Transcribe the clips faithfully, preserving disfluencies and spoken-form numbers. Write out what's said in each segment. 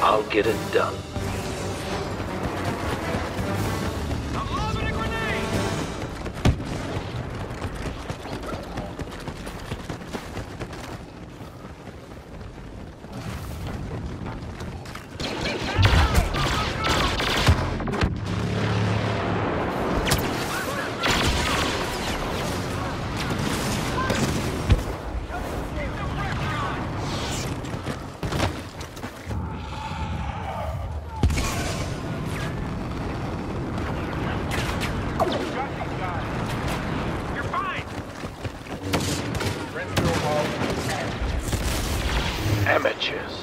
I'll get it done. Amateurs.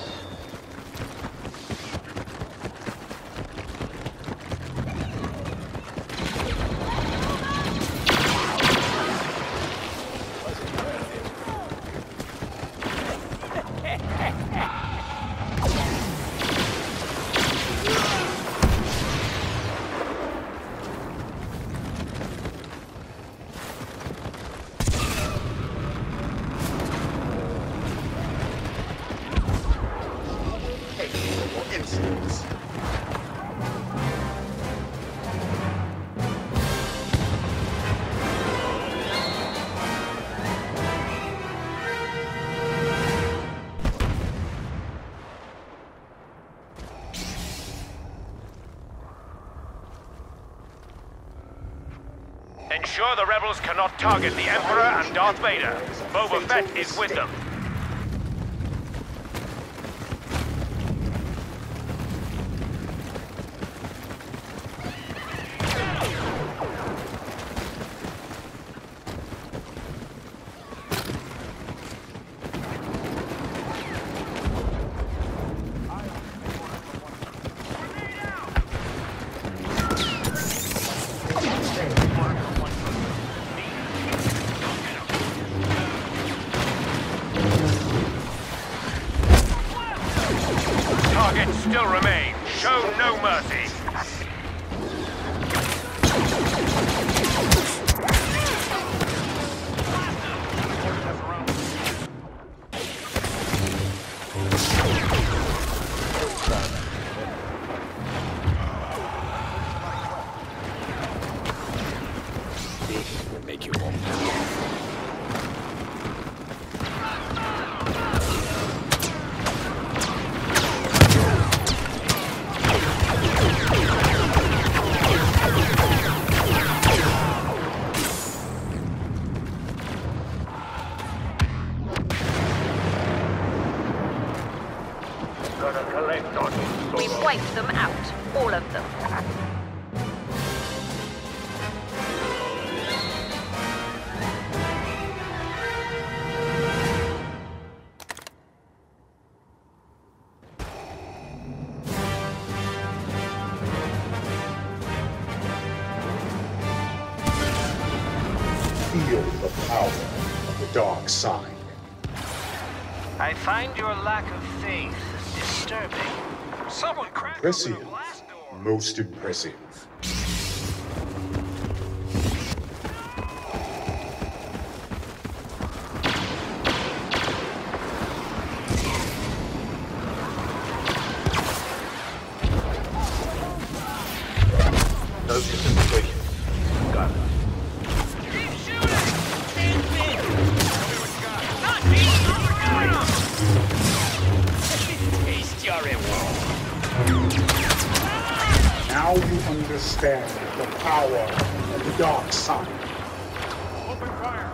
Ensure the rebels cannot target the Emperor and Darth Vader. Boba Fett is with them. Targets still remain. Show no mercy. This will make you warm. We've wiped them out. All of them. Feel the power of the dark side. I find your lack of faith disturbing. Someone cracked Impressive. open a blast door. Most impressive. No disintegration. Got it. Now you understand the power of the dark side. Open fire.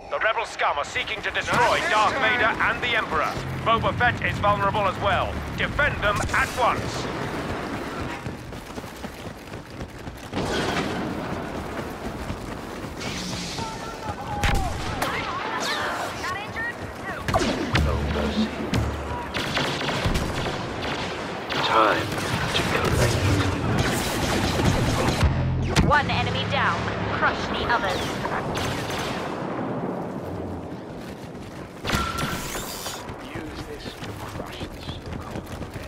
The rebel scum are seeking to destroy Darth Vader and the Emperor. Boba Fett is vulnerable as well. Defend them at once. No mercy. Time to collect. One enemy down. Crush the others. Use this to crush the so-called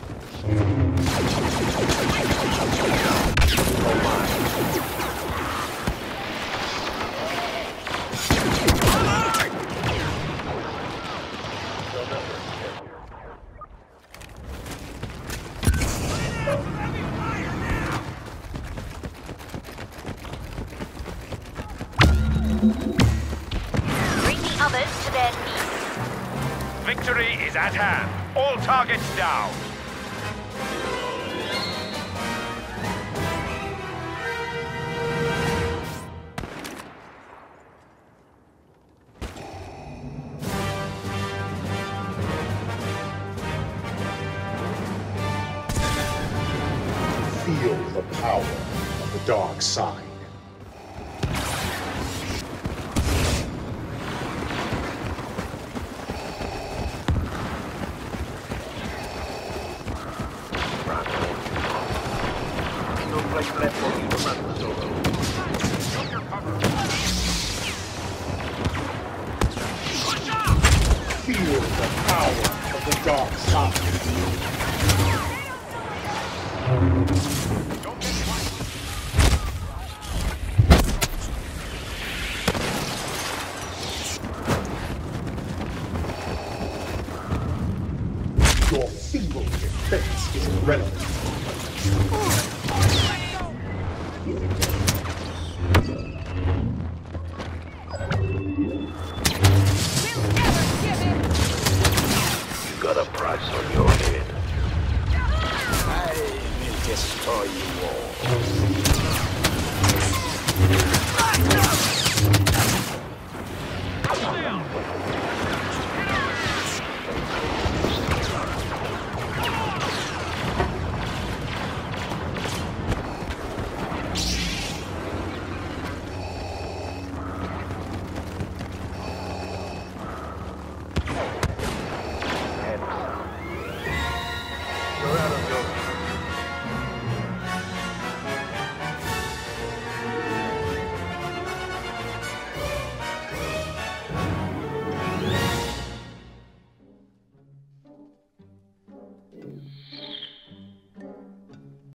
Bring the others to their knees. Victory is at hand. All targets down. Feel the power of the dark side. Non rifletto il comando solo. Feel the power of the dark side. Your feeble defense is irrelevant.